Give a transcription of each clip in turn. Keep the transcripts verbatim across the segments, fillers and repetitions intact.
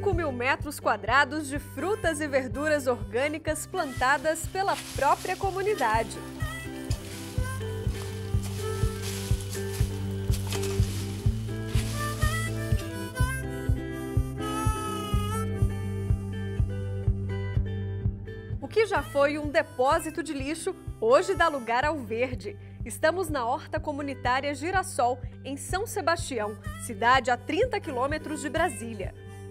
cinco mil metros quadrados de frutas e verduras orgânicas plantadas pela própria comunidade. O que já foi um depósito de lixo, hoje dá lugar ao verde. Estamos na Horta Comunitária Girassol, em São Sebastião, cidade a trinta quilômetros de Brasília.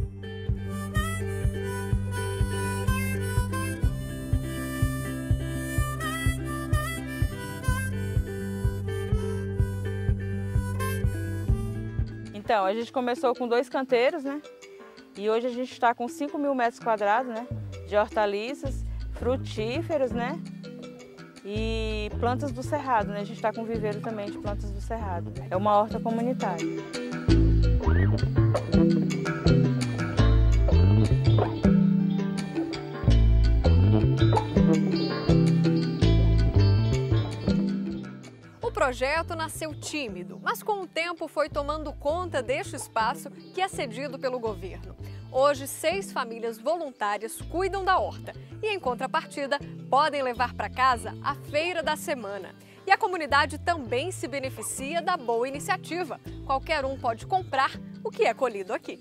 Então, a gente começou com dois canteiros, né? E hoje a gente está com cinco mil metros quadrados, né? De hortaliças, frutíferos, né? E plantas do cerrado, né? A gente está com um viveiro também de plantas do cerrado. É uma horta comunitária. O projeto nasceu tímido, mas com o tempo foi tomando conta deste espaço que é cedido pelo governo. Hoje, seis famílias voluntárias cuidam da horta e, em contrapartida, podem levar para casa a feira da semana. E a comunidade também se beneficia da boa iniciativa. Qualquer um pode comprar o que é colhido aqui.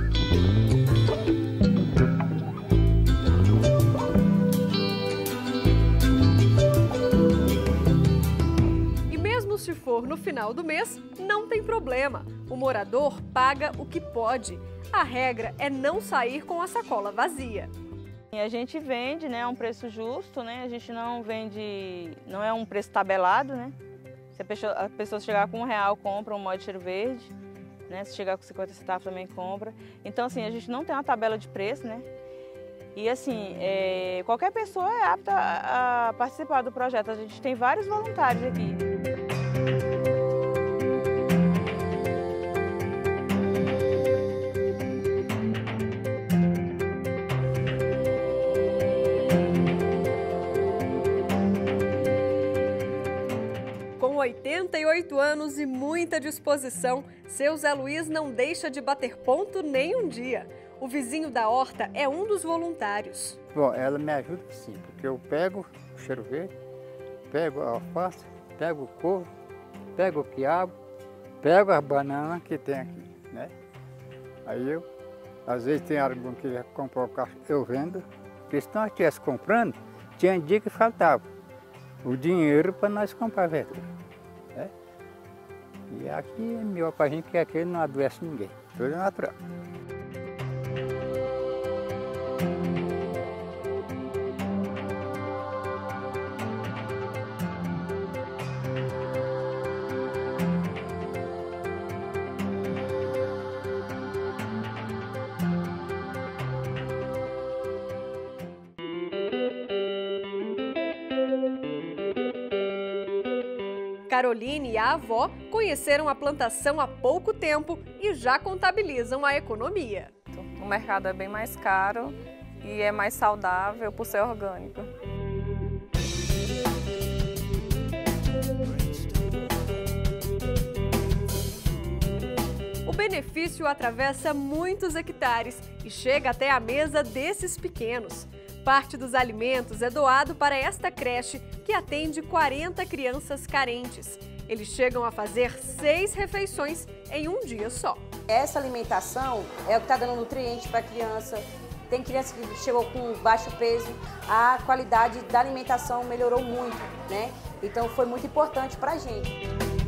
Se for no final do mês, não tem problema. O morador paga o que pode. A regra é não sair com a sacola vazia. E a gente vende, né, a um preço justo, né? A gente não vende, não é um preço tabelado, né? Se a pessoa, a pessoa chegar com um real, compra um molde de cheiro verde, né? Se chegar com cinquenta centavos também compra. Então, assim, a gente não tem uma tabela de preço, né? E assim, é, qualquer pessoa é apta a, a participar do projeto. A gente tem vários voluntários aqui. Com oitenta e oito anos e muita disposição, seu Zé Luiz não deixa de bater ponto nem um dia. O vizinho da horta é um dos voluntários. Bom, ela me ajuda sim, porque eu pego o cheiro verde, pego a alface, pego o couve, pego o quiabo, pego as bananas que tem aqui, né? Aí eu, às vezes tem algum que já comprou o caixa, eu vendo, porque se nós estivesse comprando, tinha dia que faltava o dinheiro para nós comprar verdura, né? E aqui é melhor para a gente que aqui não adoece ninguém, tudo é natural. Caroline e a avó conheceram a plantação há pouco tempo e já contabilizam a economia. O mercado é bem mais caro e é mais saudável por ser orgânico. O benefício atravessa muitos hectares e chega até a mesa desses pequenos. Parte dos alimentos é doado para esta creche, que atende quarenta crianças carentes. Eles chegam a fazer seis refeições em um dia só. Essa alimentação é o que está dando nutriente para a criança. Tem criança que chegou com baixo peso, a qualidade da alimentação melhorou muito, né? Então foi muito importante para a gente.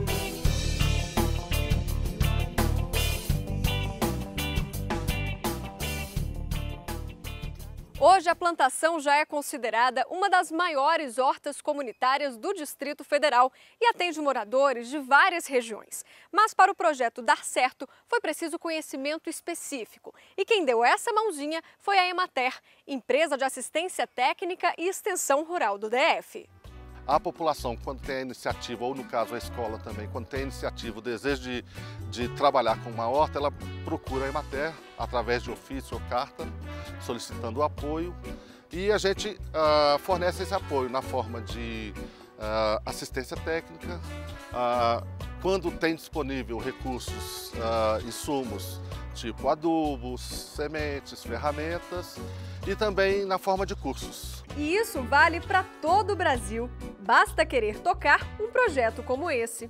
Hoje, a plantação já é considerada uma das maiores hortas comunitárias do Distrito Federal e atende moradores de várias regiões. Mas para o projeto dar certo, foi preciso conhecimento específico. E quem deu essa mãozinha foi a Emater, empresa de assistência técnica e extensão rural do D F. A população, quando tem a iniciativa, ou no caso a escola também, quando tem a iniciativa, o desejo de, de trabalhar com uma horta, ela procura a Emater através de ofício ou carta, solicitando o apoio. E a gente uh, fornece esse apoio na forma de uh, assistência técnica, uh, quando tem disponível recursos, uh, insumos, tipo adubos, sementes, ferramentas e também na forma de cursos. E isso vale para todo o Brasil. Basta querer tocar um projeto como esse.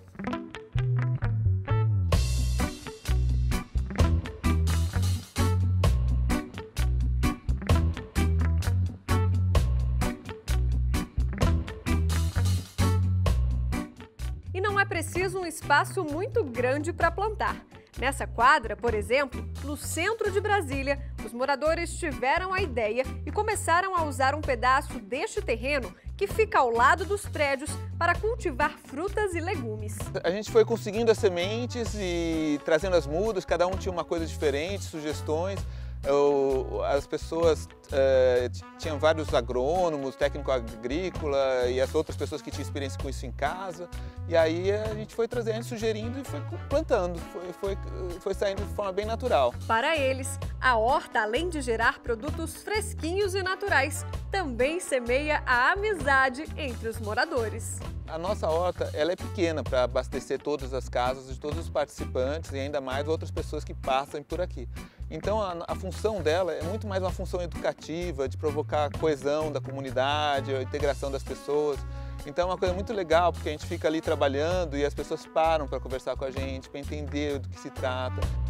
E não é preciso um espaço muito grande para plantar. Nessa quadra, por exemplo, no centro de Brasília, os moradores tiveram a ideia e começaram a usar um pedaço deste terreno que fica ao lado dos prédios para cultivar frutas e legumes. A gente foi conseguindo as sementes e trazendo as mudas, cada um tinha uma coisa diferente, sugestões. Eu, as pessoas uh, tinham vários agrônomos, técnico agrícola e as outras pessoas que tinham experiência com isso em casa. E aí a gente foi trazendo, sugerindo e foi plantando, foi, foi, foi saindo de forma bem natural. Para eles, a horta, além de gerar produtos fresquinhos e naturais, também semeia a amizade entre os moradores. A nossa horta ela é pequena para abastecer todas as casas de todos os participantes e ainda mais outras pessoas que passam por aqui. Então a, a função dela é muito mais uma função educativa, de provocar a coesão da comunidade, a integração das pessoas. Então é uma coisa muito legal porque a gente fica ali trabalhando e as pessoas param para conversar com a gente, para entender do que se trata.